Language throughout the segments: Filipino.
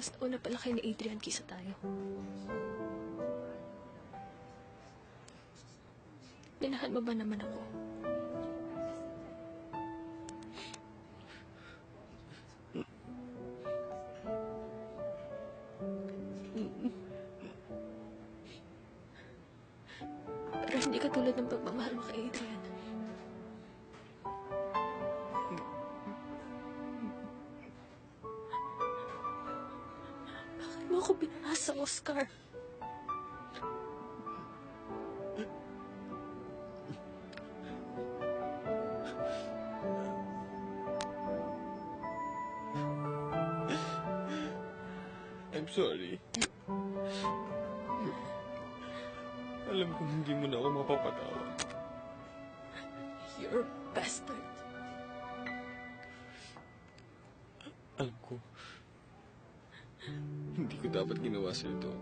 Mas nauna pala kayo ni Adrian kaysa tayo. Minahal mo ba naman ako? Pero hindi ka tulad ng pagmamahal mo kay Adrian. Bakit mo ako pinahasa, Oscar? I'm sorry. Alam kong hindi mo na ako mapapatawa. You're a bastard. Alam ko. Hindi ko dapat ginawa sa ito.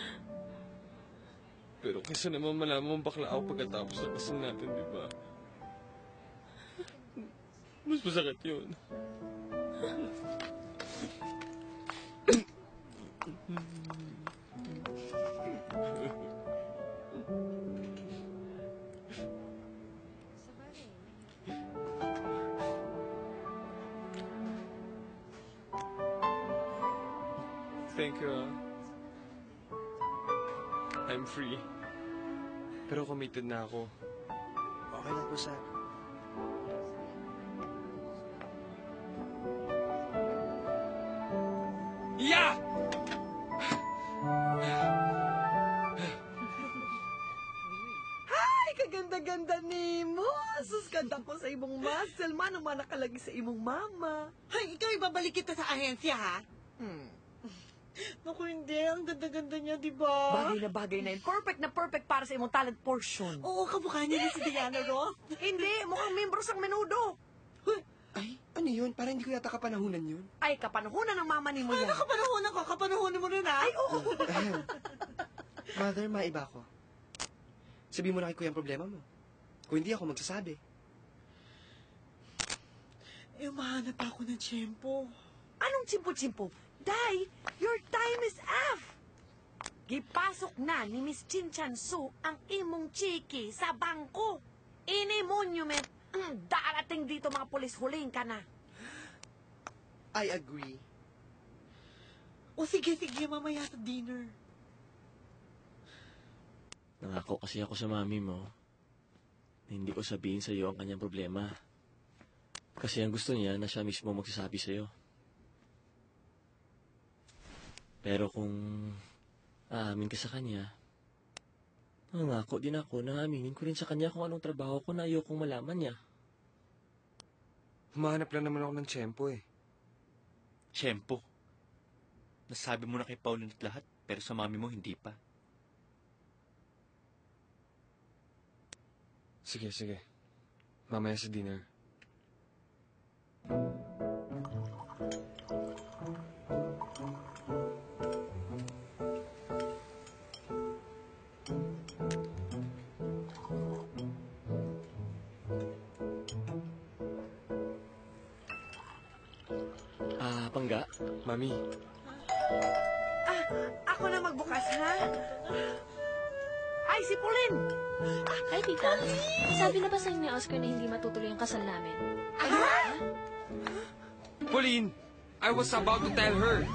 Pero kaysa naman malaman mong bakla ako pagkatapos ng kasal natin, di ba? Mas masakit yun. Thank you. I'm free. Pero committed na ako. Okay lang po, sir. Yeah! Ay, kaganda-ganda ni mo. Sus, ganda ko sa imong muscle. Manong nakalagi sa imong mama. Ay, ikaw ibabalik kita sa ahensya, ha? Naku, hindi. Ang ganda-ganda niya, di ba? Bagay na yun. Perfect para sa imong talent portion. Oo, kamukha niya ni si Diana Ross. Hindi, mukhang membro sang menudo. Ay, ano yun? Parang hindi ko yata kapanahunan yun. Ay, kapanahunan ng mama ni mo Ay, yan. nakapanahonan ko. Kapanahonan mo rin, ha? Ay, oo. Mother, maiba ko. Sabihin mo na kay kuya ang problema mo. Kung hindi ako magsasabi. Eh, umahanap ako ng tiyempo. Anong tsimpo-tsimpo? Day, your time is off. Gipasok na ni Miss Chin Chan Su ang imong chiki sa bangko. Ini-monument. Darating dito mga pulis, huling ka na. I agree. O sige, mamaya sa dinner. Nangako kasi ako sa mami mo na hindi ko sabihin sa iyo ang kanyang problema. Kasi ang gusto niya na siya mismo magsasabi sa iyo. Pero kung aamin ka sa kanya, nangako din ako na aaminin ko rin sa kanya kung anong trabaho ko na ayokong malaman niya. Humahanap lang naman ako ng tiyempo eh. Tiyempo. Nasabi mo na kay Pauline at lahat, pero sa mami mo hindi pa. Sige. Mamaya sa dinner. Pangga? Mami, Ako na magbukas, ha? Ay, si Pauline! Hi, tita. Sabi na ba sa inyo ni Oscar na hindi matutuloy ang kasal namin? Pauline! I was about to tell her!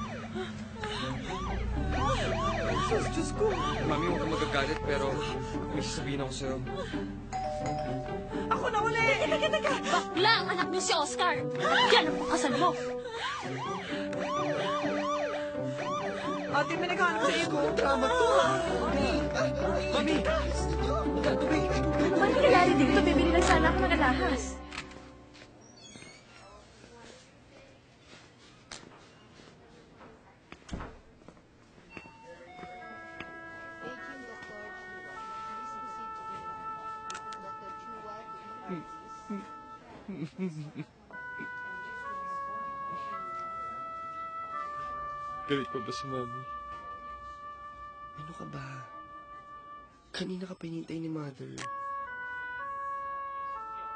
Diyos ko! Mami, huwag kang magagalit, pero may sasabihin ako sa'yo. Ako na uli! Teka! Bakla ang anak niyo si Oscar! Yan ang kasal mo! Ate, may naghanap sa iyo. Drama to. Mami! Ano nangyayari dito? Bibili lang sana ako ng alahas. Galit pa ba si Mami? Ano ka ba? Kanina ka pa hinintay ni Mother.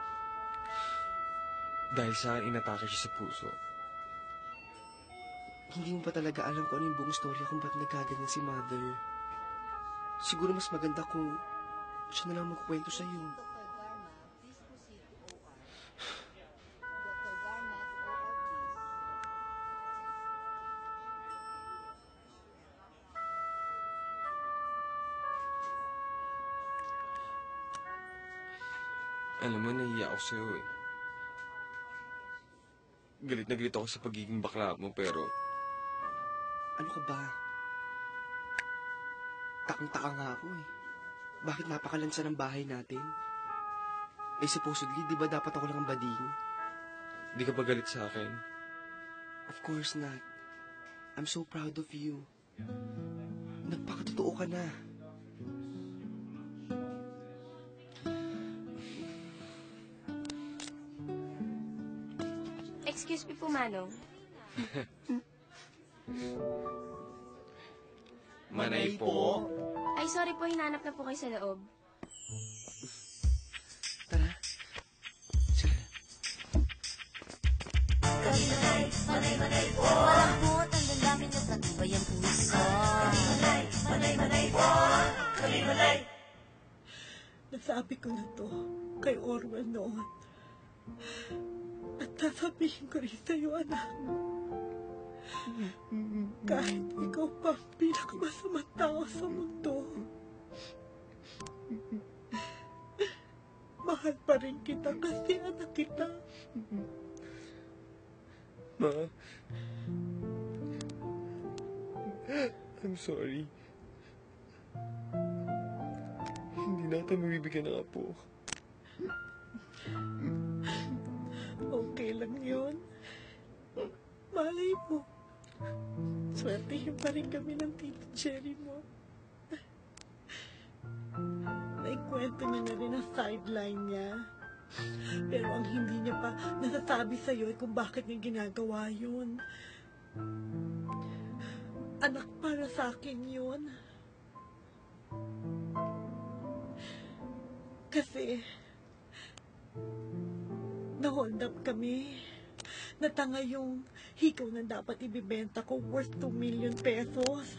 Dahil sa akin, inatake siya sa puso. Hindi mo pa talaga alam kung ano yung buong storya kung ba't nagkaganyan si Mother. Siguro mas maganda kung siya na lang magkukwento sa'yo. Alam mo, nahiya ako sa'yo eh. Galit na galit ako sa pagiging bakla mo, pero Ano ka ba? Takang-taka nga ako eh. Bakit napakalansa ng bahay natin? Eh supposedly, di ba dapat ako lang ang bading? di ka ba galit sa akin? Of course not. I'm so proud of you. Nagpakatotoo ka na. Excuse me po, Manong. Manay po. Ay, sorry po, hinanap na po kayo sa loob. Tara. Sige. Malambot ang damdamin at matibay ang puso. Nasabi ko na to kay Orwell noon. At sasabihin ko rin sa'yo, anak. Kahit ikaw pa ang pinakamasamang tao sa mundo, mahal pa rin kita kasi anak kita. Ma. I'm sorry. Hindi na kita mabibigyan ng apo. Okay lang yun. Malay mo. Swertihin pa rin kami ng Tito Jerry mo. Naikwento niya na rin ang sideline niya. Pero ang hindi niya pa nasasabi sa'yo ay kung bakit niya ginagawa yun. Anak, para sa akin yun. Kasi na-hold up kami. Natanga yung hikaw na dapat ibibenta ko worth 2 million pesos.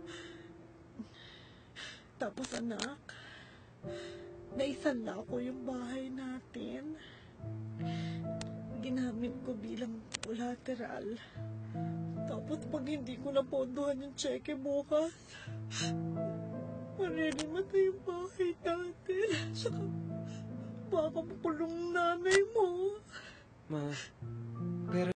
Tapos anak, naisanla ko yung bahay natin. Ginamit ko bilang collateral. Tapos pag hindi ko napondohan yung cheque bukas, maririmatay yung bahay natin. Saka baka makulong nanay mo. Ma,